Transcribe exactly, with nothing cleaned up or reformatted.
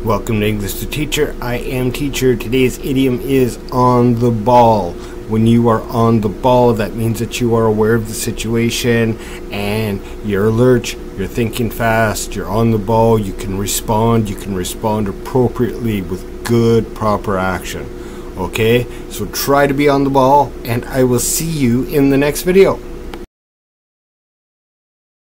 Welcome to English to Teacher. I am Teacher. Today's idiom is on the ball. When you are on the ball, that means that you are aware of the situation and you're alert, you're thinking fast, you're on the ball, you can respond, you can respond appropriately with good, proper action. Okay, so try to be on the ball, and I will see you in the next video.